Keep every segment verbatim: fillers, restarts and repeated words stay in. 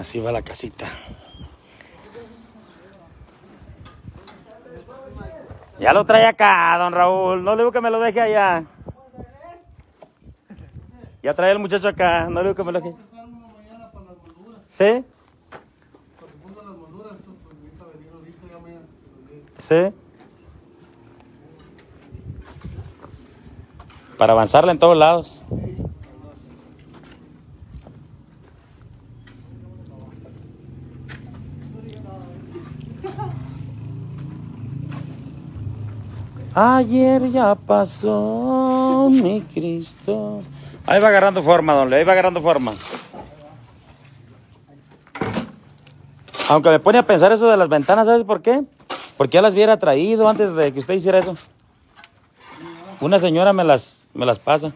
Así va la casita. Ya lo trae acá, don Raúl. No le digo que me lo deje allá. Ya trae el muchacho acá. No le digo que me lo deje. ¿Sí? ¿Sí? Para avanzarla en todos lados. Ayer ya pasó mi Cristo. Ahí va agarrando forma, don Leo. Ahí va agarrando forma. Aunque me pone a pensar eso de las ventanas, ¿sabes por qué? Porque ya las hubiera traído antes de que usted hiciera eso. Una señora me las, me las pasa.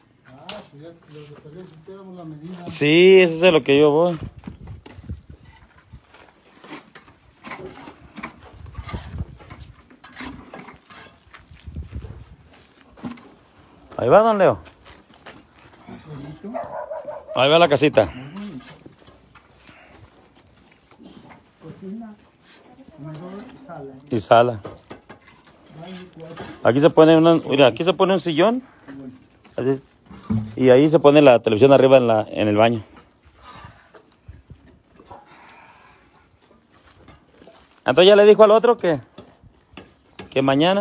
Sí, eso es a lo que yo voy. Ahí va, don Leo. Ahí va la casita. Y sala. Aquí se pone una, mira, aquí se pone un sillón. Así, y ahí se pone la televisión arriba en, la, en el baño. Entonces ya le dijo al otro que, que mañana.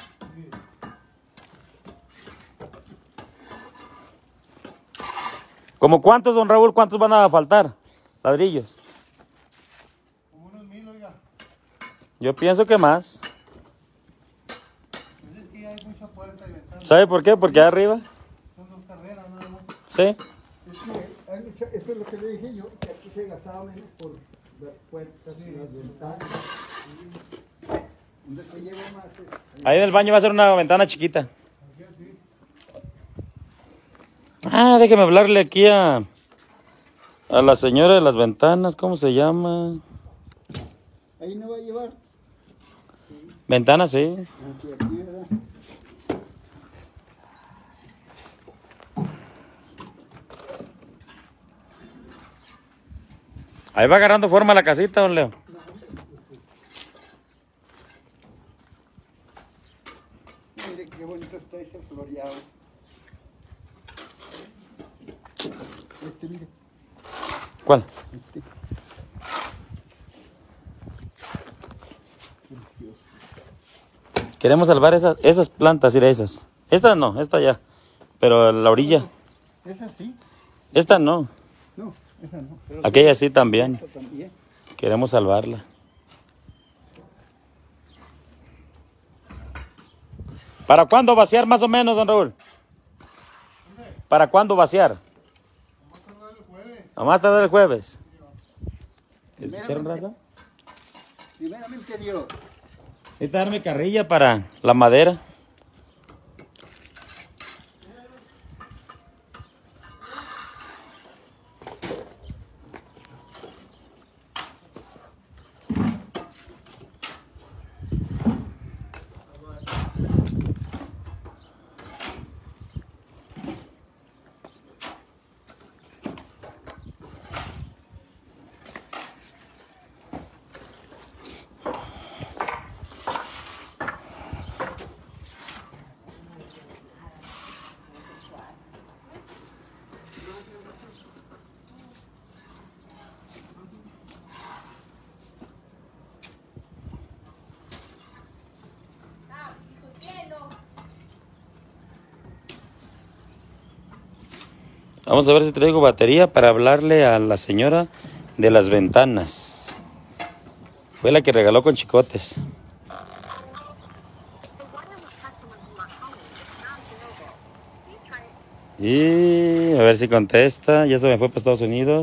¿Cómo cuántos, don Raúl? ¿Cuántos van a faltar? Ladrillos. Como unos mil, oiga. Yo pienso que más. Pues es que ya hay mucha puerta y ventana. ¿Sabe por qué? Porque arriba. Son dos carreras nada más. Sí. Es que hay mucha- eso es lo que le dije yo, que aquí se gastaba menos por las puertas y las ventanas. Donde se lleva más. es- Ahí en el baño va a ser una ventana chiquita. Ah, déjeme hablarle aquí a, a la señora de las ventanas. ¿Cómo se llama? Ahí no va a llevar. Ventanas, sí. Aquí, aquí, ¿verdad? Ahí va agarrando forma la casita, don Leo. Mire qué bonito está ese floreado. Este, mire. ¿Cuál? Este. Queremos salvar esas, esas plantas, ir a esas. Esta no, esta ya. Pero la orilla. Esa sí. Esta no. No, esa no. Pero Aquella sí también. esta también. Queremos salvarla. ¿Para cuándo vaciar más o menos, don Raúl? ¿Para cuándo vaciar? Vamos a tardar el jueves. A más tardar el jueves. ¿Escucharon, raza? Primeramente Dios. Necesito darme carrilla para la madera. Vamos a ver si traigo batería para hablarle a la señora de las ventanas. Fue la que regaló con chicotes. Y a ver si contesta. Ya se me fue para Estados Unidos.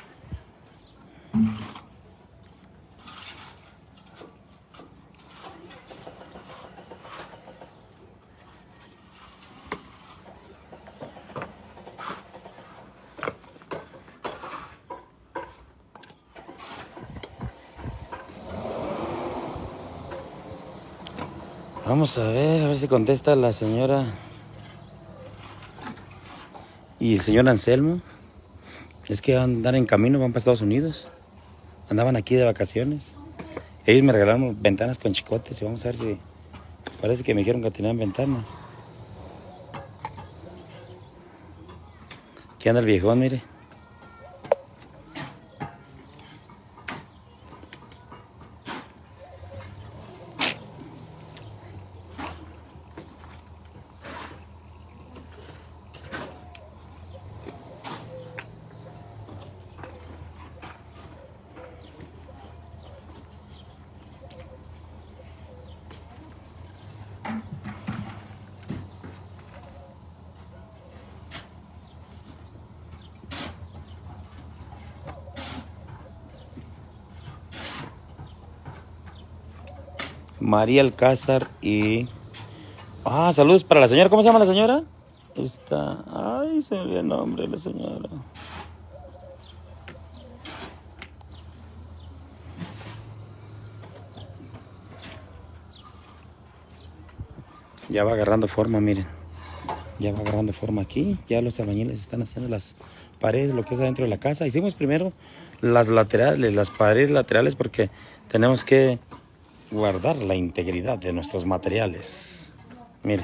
Vamos a ver, a ver si contesta la señora y el señor Anselmo. Es que andan en camino, van para Estados Unidos. Andaban aquí de vacaciones. Ellos me regalaron ventanas con chicotes y vamos a ver si... Parece que me dijeron que tenían ventanas. Aquí anda el viejón, mire. María Alcázar y... Ah, saludos para la señora. ¿Cómo se llama la señora? Está... Ay, se me olvidó el nombre de la señora. Ya va agarrando forma, miren. Ya va agarrando forma aquí. Ya los albañiles están haciendo las paredes, lo que es adentro de la casa. Hicimos primero las laterales, las paredes laterales porque tenemos que guardar la integridad de nuestros materiales. Mire.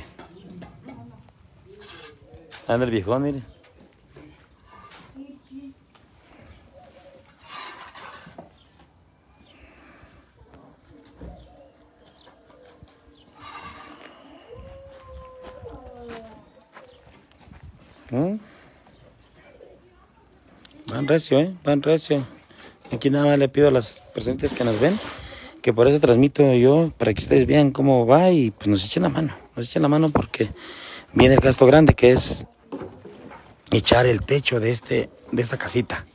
Anda el viejón, mire. ¿Mm? Van recio, ¿eh? Van recio. Aquí nada más le pido a las personas que nos ven que por eso transmito yo, para que ustedes vean cómo va y pues nos echen la mano. Nos echen la mano porque viene el gasto grande que es echar el techo de, este, de esta casita.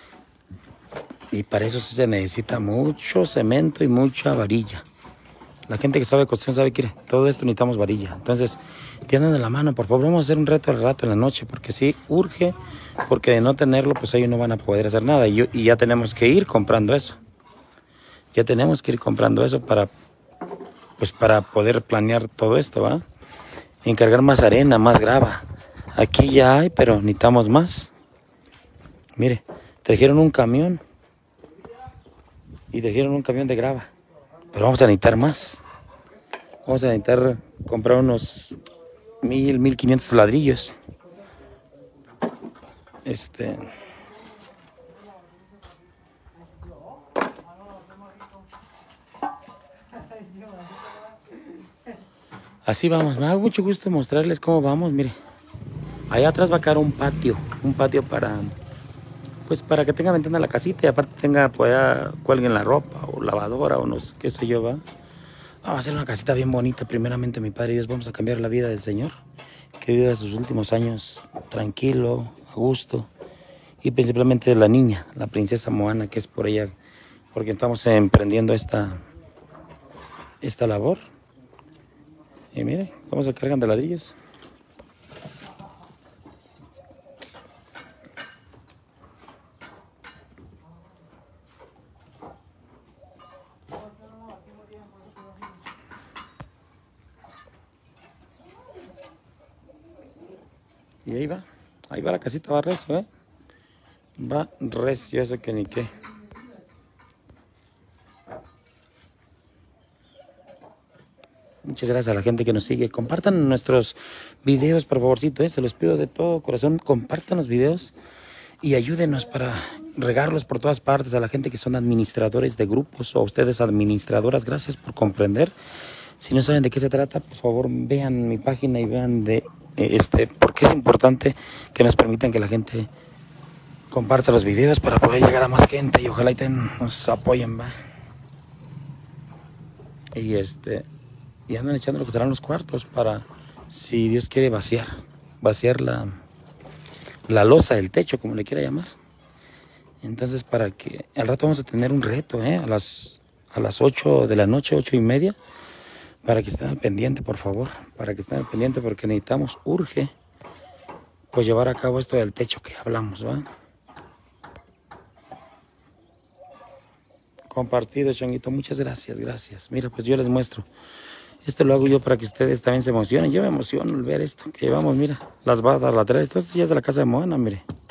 Y para eso se necesita mucho cemento y mucha varilla. La gente que sabe construcción sabe que todo esto necesitamos varilla. Entonces, tienen de la mano, por favor, vamos a hacer un reto al rato en la noche, porque sí, urge, porque de no tenerlo, pues ellos no van a poder hacer nada. Y, yo, y ya tenemos que ir comprando eso. Ya tenemos que ir comprando eso para, pues para poder planear todo esto, ¿va? Encargar más arena, más grava. Aquí ya hay, pero necesitamos más. Mire, trajeron un camión. Y trajeron un camión de grava. Pero vamos a necesitar más. Vamos a necesitar comprar unos mil, mil quinientos ladrillos. Este... Así vamos, me da mucho gusto mostrarles cómo vamos, mire. Allá atrás va a quedar un patio, un patio para, pues para que tenga ventana la casita y aparte tenga, pues, cuelguen la ropa o lavadora o no sé, qué sé yo, va. Vamos a hacer una casita bien bonita, primeramente mi padre y Dios, vamos a cambiar la vida del Señor. Que viva sus últimos años tranquilo, a gusto. Y principalmente de la niña, la princesa Moana, que es por ella, porque estamos emprendiendo esta, esta labor. Y mire, cómo se cargan de ladrillos. Y ahí va, ahí va la casita, va recio, ¿eh? Va recio, eso que ni qué. Muchas gracias a la gente que nos sigue. Compartan nuestros videos, por favorcito, ¿eh? Se los pido de todo corazón. Compartan los videos y ayúdenos para regarlos por todas partes. A la gente que son administradores de grupos o a ustedes administradoras, gracias por comprender. Si no saben de qué se trata, por favor vean mi página y vean de eh, este, por qué es importante que nos permitan que la gente comparta los videos para poder llegar a más gente y ojalá y ten, nos apoyen, ¿va? Y este... Y andan echando lo que serán los cuartos para, si Dios quiere, vaciar. Vaciar la, la losa, el techo, como le quiera llamar. Entonces, para que... Al rato vamos a tener un reto, ¿eh? A las, a las ocho de la noche, ocho y media. Para que estén al pendiente, por favor. Para que estén al pendiente porque necesitamos, urge, pues llevar a cabo esto del techo que hablamos, ¿va? Compartido, Chonguito. Muchas gracias, gracias. Mira, pues yo les muestro. Esto lo hago yo para que ustedes también se emocionen. Yo me emociono al ver esto que llevamos, mira, las bardas laterales. Todo esto ya es de la casa de Moana, mire.